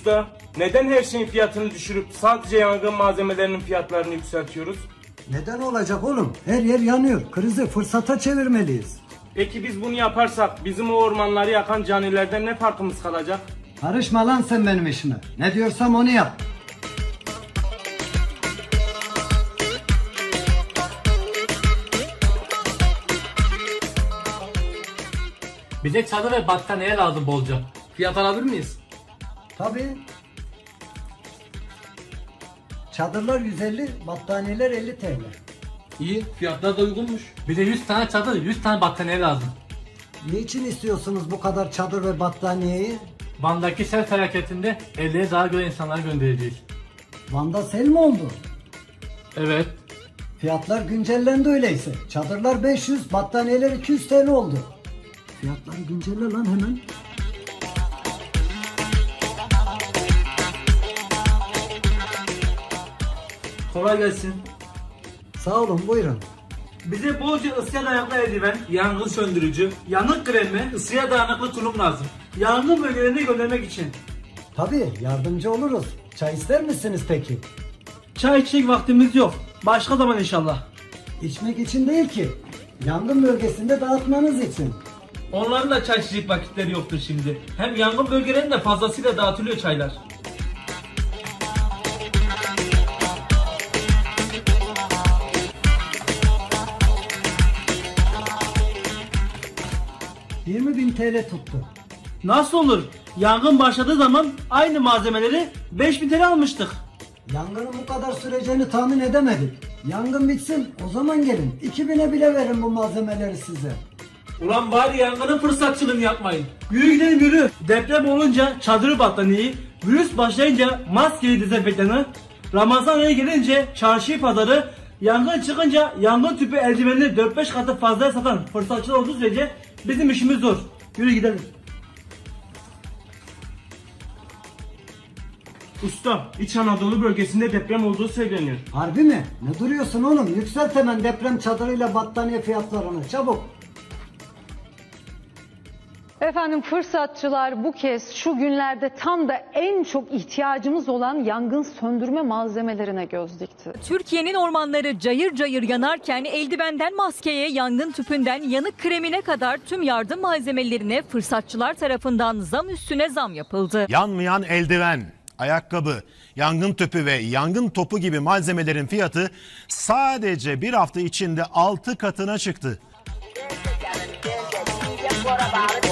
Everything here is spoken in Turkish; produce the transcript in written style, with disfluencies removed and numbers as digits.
Usta, neden her şeyin fiyatını düşürüp sadece yangın malzemelerinin fiyatlarını yükseltiyoruz? Neden olacak oğlum? Her yer yanıyor. Krizi fırsata çevirmeliyiz. Peki biz bunu yaparsak bizim o ormanları yakan canilerden ne farkımız kalacak? Karışma lan sen benim işime. Ne diyorsam onu yap. Bize çadır ve battaniye lazım bolca. Fiyat alabilir miyiz? Tabii. Çadırlar 150, battaniyeler 50 TL. İyi, fiyatlar da uygunmuş. Bize 100 tane çadır, 100 tane battaniye lazım. Niçin istiyorsunuz bu kadar çadır ve battaniyeyi? Van'daki sel felaketinde evlere zarar gören insanları göndereceğiz. Van'da sel mi oldu? Evet. Fiyatlar güncellendi öyleyse. Çadırlar 500, battaniyeler 200 TL oldu. Fiyatları güncelle lan hemen. Kolay gelsin. Sağ olun, buyurun. Bize bolca ısıya dayanıklı eldiven, yangın söndürücü, yanık kremi, ısıya dayanıklı tulum lazım. Yangın bölgelerine göndermek için. Tabii, yardımcı oluruz. Çay ister misiniz peki? Çay içecek vaktimiz yok. Başka zaman inşallah. İçmek için değil ki. Yangın bölgesinde dağıtmanız için. Onların da çay içecek vakitleri yoktur şimdi. Hem yangın bölgelerinde fazlasıyla dağıtılıyor çaylar. ...20.000 TL tuttu. Nasıl olur? Yangın başladığı zaman aynı malzemeleri 5.000 TL almıştık. Yangının bu kadar süreceğini tahmin edemedik. Yangın bitsin, o zaman gelin. 2000'e bile verin bu malzemeleri size. Ulan bari yangının fırsatçılığını yapmayın. Yürü gidelim yürü. Deprem olunca çadırı battaniyeyi, virüs başlayınca maskeyi dezenfektanı, Ramazan ayı gelince çarşıyı pazarı, yangın çıkınca yangın tüpü eldivenini 4-5 katı fazla satan fırsatçılar olduğu sürece bizim işimiz zor. Yürü gidelim. Usta, İç Anadolu bölgesinde deprem olduğu söyleniyor. Harbi mi? Ne duruyorsun oğlum? Yükselt hemen deprem çadırıyla battaniye fiyatlarını. Çabuk. Efendim fırsatçılar bu kez şu günlerde tam da en çok ihtiyacımız olan yangın söndürme malzemelerine göz dikti. Türkiye'nin ormanları cayır cayır yanarken eldivenden maskeye, yangın tüpünden yanık kremine kadar tüm yardım malzemelerine fırsatçılar tarafından zam üstüne zam yapıldı. Yanmayan eldiven, ayakkabı, yangın tüpü ve yangın topu gibi malzemelerin fiyatı sadece bir hafta içinde 6 katına çıktı.